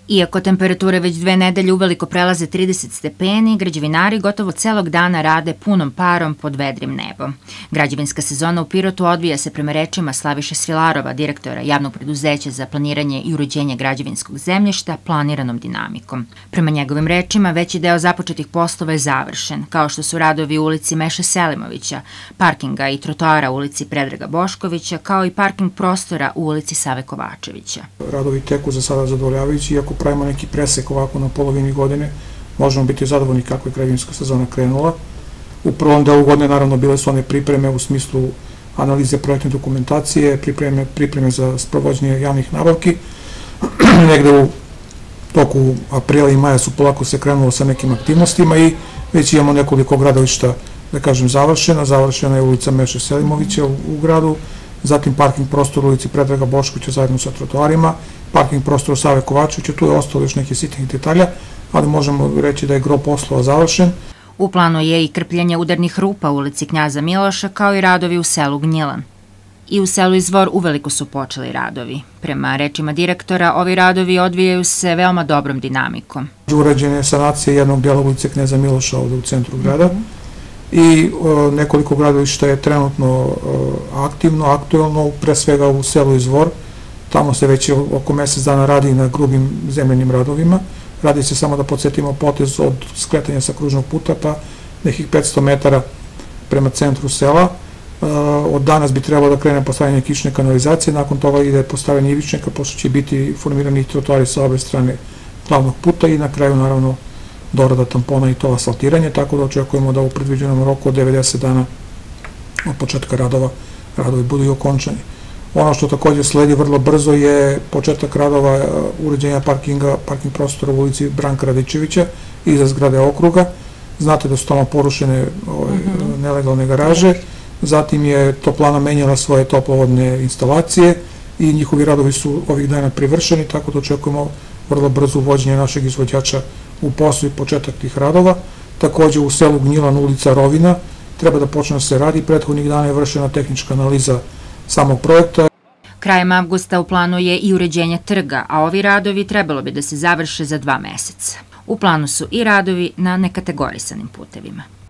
Iako temperature već 2 nedelje uveliko prelaze 30 stepeni, građevinari gotovo celog dana rade punom parom pod vedrim nebom. Građevinska sezona u Pirotu odvija se prema rečima Slaviše Svilarova, direktora Javnog preduzeća za planiranje i uređenje građevinskog zemljišta, planiranom dinamikom. Prema njegovim rečima, veći deo započetih poslova je završen, kao što su radovi u ulici Meše Selimovića, parkinga i trotoara u ulici Predraga Boškovića, kao i parking prostora u ulici Save Kovačevića. Radovi teku za sada zadovoljavajući, iako pravimo neki presek ovako na polovini godine, možemo biti zadovoljni kako je građevinska sezona krenula. U prvom delu godine naravno bile su one pripreme u smislu analize projektne dokumentacije, pripreme za sprovođenje javnih nabavki. Negde u toku aprila i maja su polako se krenulo sa nekim aktivnostima i već imamo nekoliko gradilišta, da kažem, završena. Završena je ulica Meše Selimovića u gradu, zatim parking prostor u ulici Predraga Boškovića zajedno sa trotoarima, parking prostor u Save Kovačevića, tu je ostalo još nekih sitnih detalja, ali možemo reći da je gro poslova završen. U planu je i krpljenje udarnih rupa u ulici Knjaza Miloša, kao i radovi u selu Gnjilan. I u selu Izvor uveliko su počeli radovi. Prema rečima direktora, ovi radovi odvijaju se veoma dobrom dinamikom. Urađena je sanacija jednog dela ulice Knjaza Miloša ovde u centru grada i nekoliko gradilišta je trenutno aktivno, aktuelno, pre svega u selu Izvor. Tamo se već oko mesec dana radi na grubim zemljenim radovima. Radi se, samo da podsjetimo, potez od skretanja sa kružnog puta pa nekih 500 metara prema centru sela. Od danas bi trebalo da krene postavljanje kične kanalizacije, nakon toga ide postavljanje ivičnika, pošto će biti formirani trotoari sa obe strane glavnog puta i na kraju naravno dorada tampona i to asfaltiranje, tako da očekujemo da u predviđenom roku od 90 dana od početka radovi budu i okončani. Ono što takođe sledi vrlo brzo je početak radova uređenja parking prostora u ulici Branka Radičevića iza zgrade okruga. Znate da su tamo porušene nelegalne garaže, zatim je toplana menjala svoje toplovodne instalacije i njihovi radovi su ovih dana privršeni, tako da očekujemo vrlo brzo uvođenje našeg izvođača u posao i početak tih radova. Takođe u selu Gnjilan, ulica Rovina, treba da počne da se radi. Prethodnih dana je vršena tehnička analiza samog projekta. Krajem avgusta u planu je i uređenje trga, a ovi radovi trebalo bi da se završe za 2 meseca. U planu su i radovi na nekategorisanim putevima.